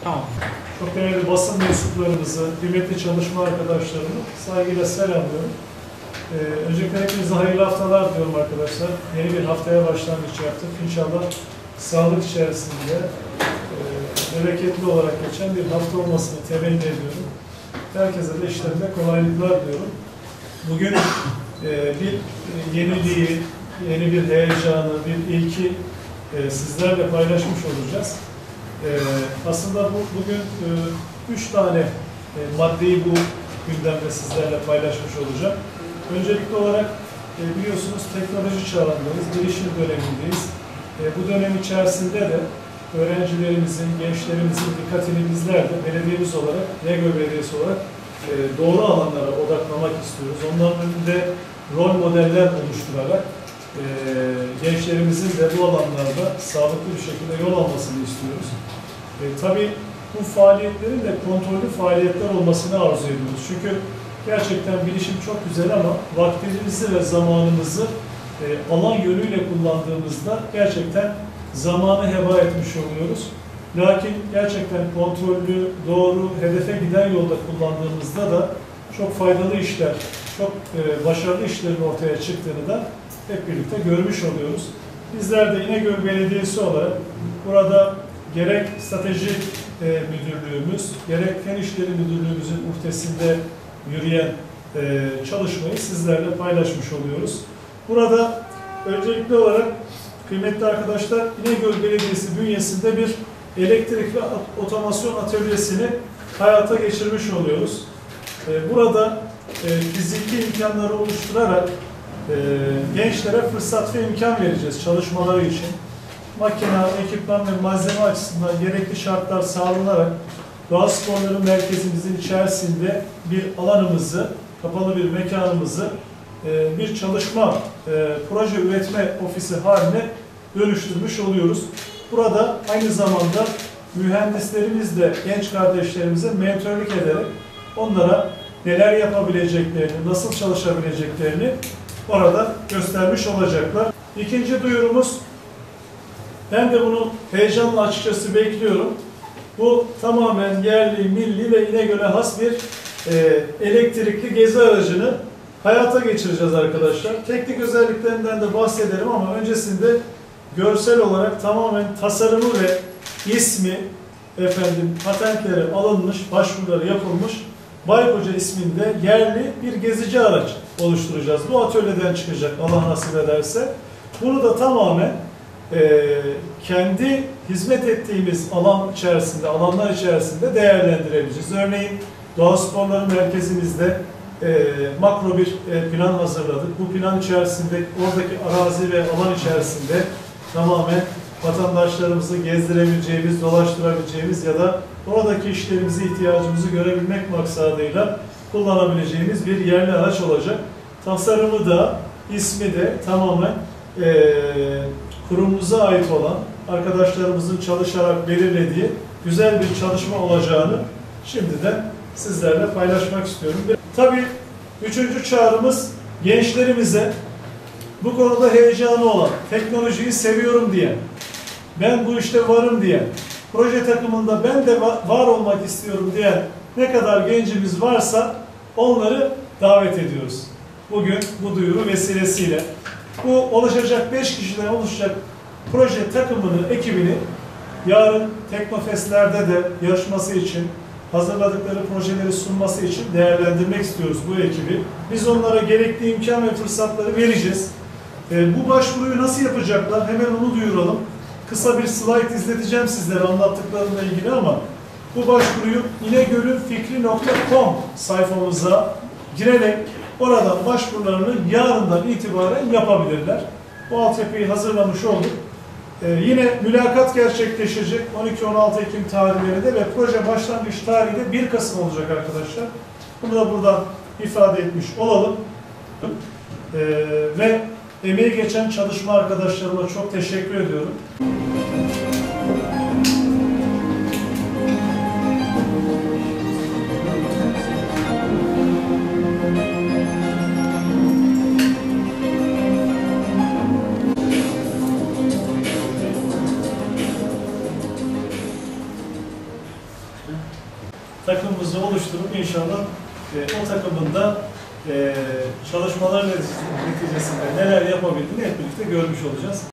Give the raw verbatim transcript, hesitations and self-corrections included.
Tamam. Çok değerli basın mensuplarımızı, kıymetli çalışma arkadaşlarımı saygıyla selamlıyorum. Ee, öncelikle hepinize hayırlı haftalar diyorum arkadaşlar. Yeni bir haftaya başlangıç yaptık. İnşallah sağlık içerisinde e, bereketli olarak geçen bir hafta olmasını temenni ediyorum. Herkese de işlerinde kolaylıklar diyorum. Bugün e, bir yeniliği, yeni bir heyecanı, bir ilki e, sizlerle paylaşmış olacağız. E, aslında bu, bugün e, üç tane e, maddeyi bu gündemde sizlerle paylaşmış olacağım. Öncelikli olarak e, biliyorsunuz teknoloji çağındayız, bilişim dönemindeyiz. E, bu dönem içerisinde de öğrencilerimizin, gençlerimizin dikkatini bizler de belediyemiz olarak, Negöl Belediyesi olarak e, doğru alanlara odaklamak istiyoruz. Onların önünde rol modeller oluşturarak e, gençlerimizin de bu alanlarda sağlıklı bir şekilde yol almasını istiyoruz. E, tabii bu faaliyetlerin de kontrollü faaliyetler olmasını arzu ediyoruz. Çünkü gerçekten bilişim çok güzel ama vaktimizi ve zamanımızı e, alan yönüyle kullandığımızda gerçekten zamanı heba etmiş oluyoruz. Lakin gerçekten kontrollü, doğru, hedefe giden yolda kullandığımızda da çok faydalı işler, çok e, başarılı işlerin ortaya çıktığını da hep birlikte görmüş oluyoruz. Bizler de İnegöl Belediyesi olarak burada gerek strateji e, müdürlüğümüz, gerek fen işleri müdürlüğümüzün uhdesinde yürüyen e, çalışmayı sizlerle paylaşmış oluyoruz. Burada öncelikli olarak kıymetli arkadaşlar İnegöl Belediyesi bünyesinde bir elektrik ve otomasyon atölyesini hayata geçirmiş oluyoruz. E, burada e, fiziki imkanları oluşturarak e, gençlere fırsat ve imkan vereceğiz çalışmaları için. Makine, ekipman ve malzeme açısından gerekli şartlar sağlanarak Doğa Sporları Merkezimizin içerisinde bir alanımızı, kapalı bir mekanımızı e, bir çalışma, e, proje üretme ofisi haline dönüştürmüş oluyoruz. Burada aynı zamanda mühendislerimizle genç kardeşlerimize mentörlük ederek onlara neler yapabileceklerini, nasıl çalışabileceklerini orada göstermiş olacaklar. İkinci duyurumuz, ben de bunu heyecanla açıkçası bekliyorum. Bu tamamen yerli, milli ve İnegöl'e has bir e, elektrikli gezi aracını hayata geçireceğiz arkadaşlar. Teknik özelliklerinden de bahsederim ama öncesinde görsel olarak tamamen tasarımı ve ismi, efendim patentleri alınmış, başvuruları yapılmış Baykoca isminde yerli bir gezici araç oluşturacağız. Bu atölyeden çıkacak Allah nasip ederse. Bunu da tamamen e, kendi hizmet ettiğimiz alan içerisinde, alanlar içerisinde değerlendirebileceğiz. Örneğin Doğa Sporları Merkezimizde e, makro bir e, plan hazırladık. Bu plan içerisinde oradaki arazi ve alan içerisinde tamamen vatandaşlarımızı gezdirebileceğimiz, dolaştırabileceğimiz ya da oradaki işlerimizi, ihtiyacımızı görebilmek maksadıyla kullanabileceğimiz bir yerli araç olacak. Tasarımı da, ismi de tamamen e, kurumumuza ait olan arkadaşlarımızın çalışarak belirlediği güzel bir çalışma olacağını şimdiden sizlerle paylaşmak istiyorum. Tabii üçüncü çağrımız gençlerimize bu konuda heyecanı olan, teknolojiyi seviyorum diye, ben bu işte varım diye, proje takımında ben de var olmak istiyorum diye ne kadar gencimiz varsa onları davet ediyoruz. Bugün bu duyuru vesilesiyle bu oluşacak beş kişiden oluşacak proje takımını, ekibini yarın Teknofest'lerde de yarışması için, hazırladıkları projeleri sunması için değerlendirmek istiyoruz bu ekibi. Biz onlara gerekli imkan ve fırsatları vereceğiz. E, bu başvuruyu nasıl yapacaklar? Hemen onu duyuralım. Kısa bir slide izleteceğim sizlere anlattıklarımla ilgili ama bu başvuruyu inegölünfikri nokta com sayfamıza girerek oradan başvurularını yarından itibaren yapabilirler. Bu altyapıyı hazırlamış olduk. Ee, yine mülakat gerçekleşecek on iki on altı Ekim tarihlerinde ve proje başlangıç tarihi de bir Kasım olacak arkadaşlar. Bunu da buradan ifade etmiş olalım. Ee, ve emeği geçen çalışma arkadaşlarıma çok teşekkür ediyorum. takımımızı oluşturup inşallah e, o takımın da e, çalışmalar neticesinde neler yapabildiğini hep birlikte görmüş olacağız.